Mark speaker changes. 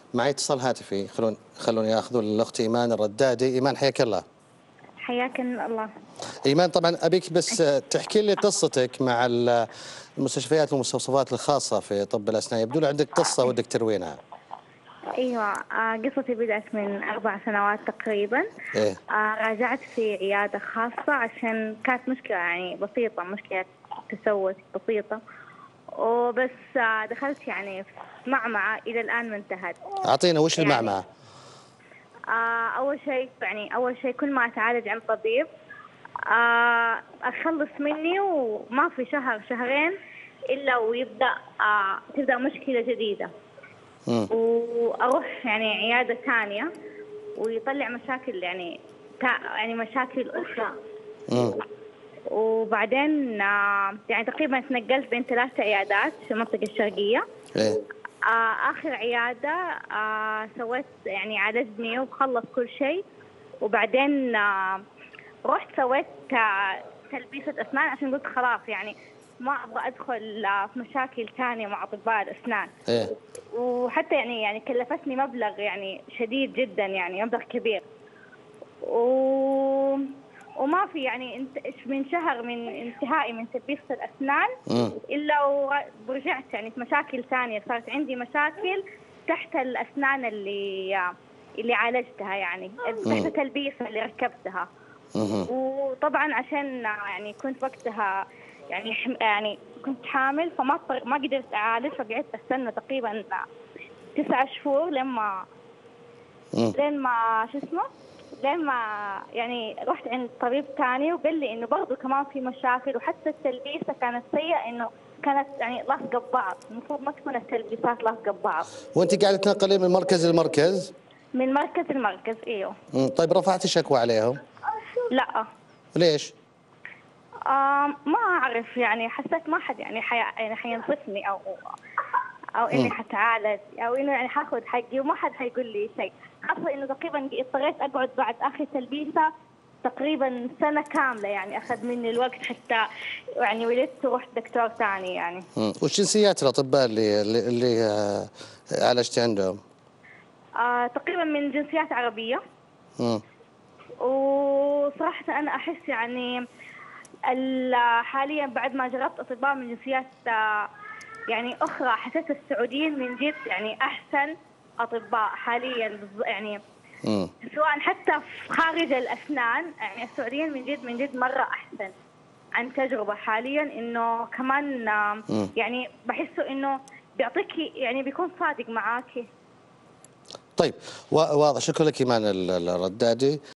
Speaker 1: معي اتصال هاتفي، خلوني اخذ الاخت ايمان الردادي. ايمان حياك الله.
Speaker 2: حياك الله.
Speaker 1: ايمان طبعا ابيك بس تحكي لي قصتك مع المستشفيات والمستوصفات الخاصه في طب الاسنان، يبدو لي عندك قصه ودك تروينها.
Speaker 2: ايوه، قصتي بدأت من 4 سنوات تقريبا.
Speaker 1: ايه.
Speaker 2: راجعت في عيادة خاصة عشان كانت مشكلة يعني بسيطة، مشكلة تسوس بسيطة وبس. دخلت يعني في معمعة إلى الآن ما انتهت.
Speaker 1: اعطينا وش
Speaker 2: يعني
Speaker 1: المعمعه؟
Speaker 2: أول شيء كل ما أتعالج عند طبيب أخلص مني وما في شهر شهرين إلا ويبدأ تبدأ مشكلة جديدة. واروح يعني عياده ثانيه ويطلع مشاكل يعني مشاكل اخرى. وبعدين يعني تقريبا تنقلت بين 3 عيادات في المنطقه الشرقيه.
Speaker 1: ايه.
Speaker 2: اخر عياده سويت يعني عالجني وخلص كل شيء. وبعدين رحت سويت تلبيسه اسنان عشان قلت خلاص يعني ما ابغى ادخل في مشاكل ثانيه مع اطباء الاسنان.
Speaker 1: ايه.
Speaker 2: وحتى يعني كلفتني مبلغ يعني شديد جدا، يعني مبلغ كبير. وما في يعني من شهر من انتهائي من تلبيسة الأسنان إلا ورجعت يعني في مشاكل ثانية. صارت عندي مشاكل تحت الأسنان اللي عالجتها، يعني تحت التلبيسة اللي ركبتها. وطبعا عشان يعني كنت وقتها يعني كنت حامل، ما قدرت أعالج، فقعدت استنى تقريبا 9 شهور لين ما شو اسمه لين ما يعني رحت عند طبيب ثاني وقال لي انه برضه كمان في مشاكل، وحتى التلبيسه كانت سيئه، انه كانت يعني لاصقه ببعض، المفروض ما تكون التلبيسات لاصقه ببعض.
Speaker 1: وانت قاعده تنقلين من مركز لمركز؟
Speaker 2: من مركز لمركز، ايوه.
Speaker 1: طيب رفعتي شكوى عليهم؟
Speaker 2: لا.
Speaker 1: ليش؟
Speaker 2: ما اعرف، يعني حسيت ما حد يعني حينصفني او اني حتعالج او انه يعني حاخذ حقي وما حد حيقول لي شيء، خاصه انه تقريبا اضطريت اقعد بعد اخر تلبيسه تقريبا سنه كامله، يعني اخذ مني الوقت حتى يعني ولدت ورحت دكتور ثاني يعني.
Speaker 1: وش جنسيات الاطباء اللي عالجتي عندهم؟
Speaker 2: تقريبا من جنسيات عربيه. وصراحه انا احس يعني حاليا بعد ما جربت اطباء من جنسيات يعني اخرى، حسيت السعوديين من جد يعني احسن اطباء حاليا، يعني سواء حتى في خارج الاسنان، يعني السعوديين من جد مره احسن عن تجربه حاليا. انه كمان يعني بحسه انه بيعطيك يعني بيكون صادق معاكي.
Speaker 1: طيب واضح. شكرا لك ايمان الردادي.